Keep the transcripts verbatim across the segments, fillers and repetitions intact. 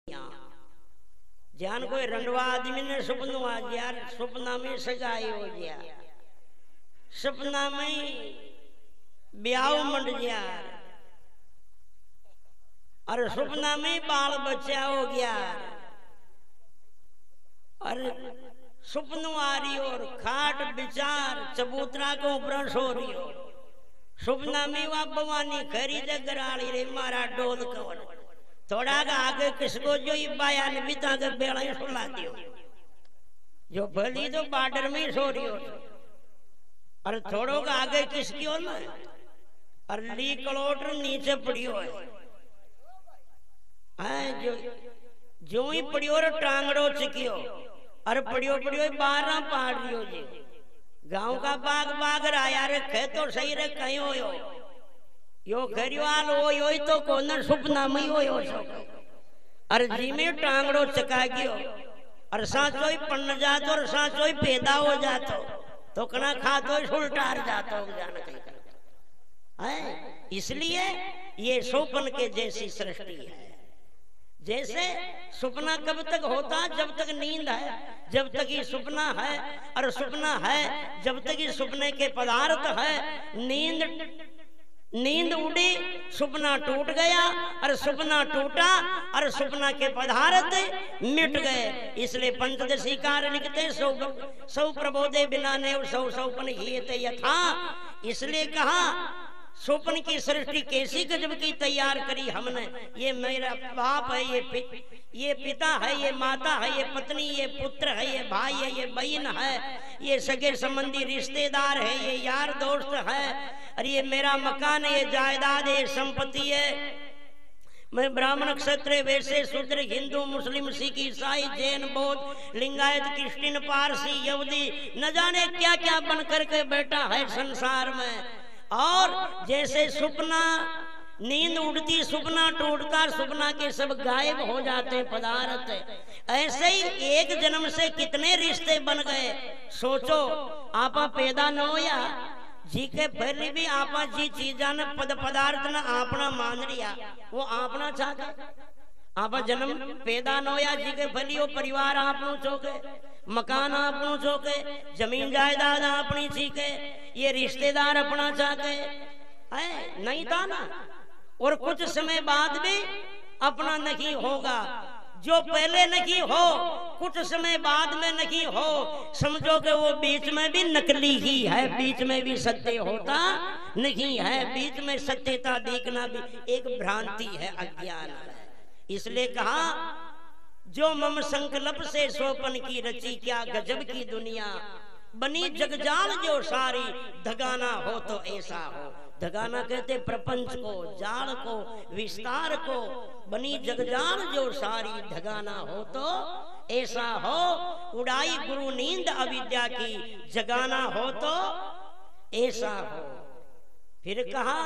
ज्ञान कोई रंडवा आदमी ने सपनों आ गया, सपना में सगाई हो गया, सपना में ब्याह मंड गया और सपना में बाल बच्चा हो गया और सपनों आ रही और खाट विचार चबूतरा को ऊपर सो रही हो, सपना में वह भवानी खरीद गराड़ी रे मारा डोल कवर थोड़ा का आगे किसको जो ये बयान बिता के बेड़ा सुला दियो जो भली तो बार्डर में सो रही हो और थोड़ो का आगे किसकी हो ना और ली कलोटर नीचे पड़ी हो है जो जो ही पड़ी हो टांगड़ो चिकियो और पड़ियो पड़ियो बारह पाड़ रही हो जी गांव का बाग बाग राया रखे तो सही रे कहीं हो यो यो घरिवाल हो यो तो कोनर सपना में हो यो और जी में टांगड़ो चका गयो और साचोई पन्न जातो और साचोई पैदा हो जातो तो कना खातो सुलटार जातो जान कहीं है। इसलिए ये सोपन के जैसी सृष्टि है। जैसे सपना कब तक होता जब तक नींद है, जब तक ये सपना है और सपना है जब तक ये सपने के पदार्थ है। नींद नींद उड़ी सपना टूट गया और सपना टूटा और सपना के पदार्थ मिट गए। इसलिए पंचदशी कार लिखते सौ सौ प्रबोधे बिना ने सौ सौपन हियते यथा। इसलिए कहा स्वप्न की सृष्टि कैसी गजब की तैयार करी हमने। ये मेरा बाप है, ये पि, ये पिता है, ये माता है, ये पत्नी, ये पुत्र है, ये भाई है, ये बहन है, ये सगे संबंधी रिश्तेदार है, ये यार दोस्त है और ये मेरा मकान है, ये जायदाद है, संपत्ति है। मैं ब्राह्मण क्षत्रिय वैश्य शूद्र हिंदू मुस्लिम सिख ईसाई जैन बौद्ध लिंगायत क्रिश्चियन पारसी यहूदी न जाने क्या क्या बन करके बैठा है संसार में। और जैसे सपना नींद उड़ती सपना टूटता सपना के सब गायब हो जाते पदार्थ, ऐसे ही एक जन्म से कितने रिश्ते बन गए। सोचो आपा पैदा न होया जी के पहले भी आपा जी चीजा ने पद पदार्थ न आपना मान लिया वो आपना चाहता। आपा जन्म पैदा न होया जी के फली हो परिवार आपनो चौके मकान आपनो चौके जमीन जायदाद अपनी चीके ये रिश्तेदार अपना चाहते है नहीं था ना। और कुछ समय बाद भी अपना नहीं होगा। जो पहले नहीं हो कुछ समय बाद में नहीं हो समझो कि वो बीच में भी नकली ही है, बीच में भी सत्य होता नहीं है, बीच में सत्यता देखना भी एक भ्रांति है, अज्ञान है। इसलिए कहा जो मम संकल्प से सोपन की रची क्या गजब की दुनिया बनी जगजाल जो सारी धगाना हो तो ऐसा हो। धगाना कहते प्रपंच को जाल को विस्तार को बनी जगजाल जो सारी धगाना हो तो ऐसा हो। उड़ाई गुरु नींद अविद्या की जगाना हो तो ऐसा हो। फिर कहा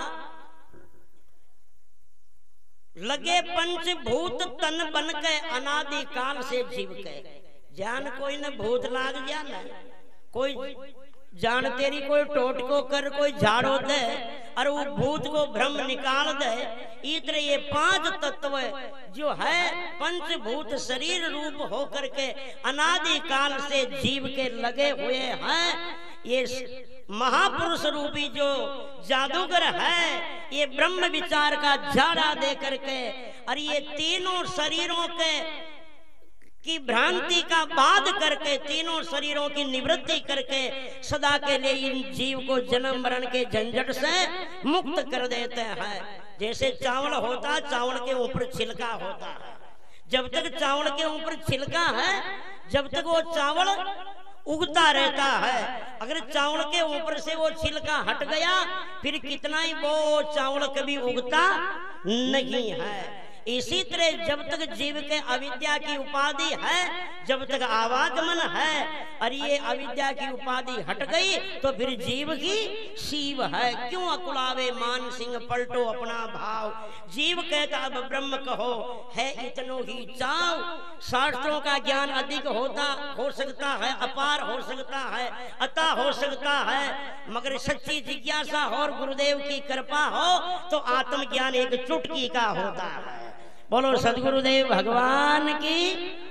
लगे पंचभूत तन बन के अनादि काल से जीव के। जान कोई न भूत लाग गया न कोई जान तेरी कोई टोट को कर कोई झाड़ो दे और वो भूत को भ्रम निकाल दे। इतने ये पांच तत्व जो है पंचभूत शरीर रूप होकर के अनादि काल से जीव के लगे हुए हैं। ये महापुरुष रूपी जो जादूगर है ये ब्रह्म विचार का झाड़ा दे करके और ये तीनों शरीरों के की भ्रांति का बाध करके तीनों शरीरों की निवृत्ति करके सदा के लिए इन जीव को जन्म मरण के झंझट से मुक्त कर देते हैं। जैसे चावल होता चावल के ऊपर छिलका होता है, जब तक चावल के ऊपर छिलका है जब तक वो चावल उगता रहता है। अगर चावल के ऊपर से वो छिलका हट गया फिर कितना ही वो चावल कभी उगता नहीं है। इसी तरह जब तक जीव के अविद्या की उपाधि है जब तक आवागमन है और ये अविद्या की उपाधि हट गई तो फिर जीव ही शिव है। क्यों अकुलावे मान सिंह पलटो अपना भाव। जीव कहता अब ब्रह्म कहो है इतनो ही चाव। शास्त्रों का ज्ञान अधिक होता हो सकता है, अपार हो सकता है, अता हो सकता है, मगर सच्ची जिज्ञासा और गुरुदेव की कृपा हो तो आत्मज्ञान एक चुटकी का होता है। बोलो सदगुरुदेव भगवान की।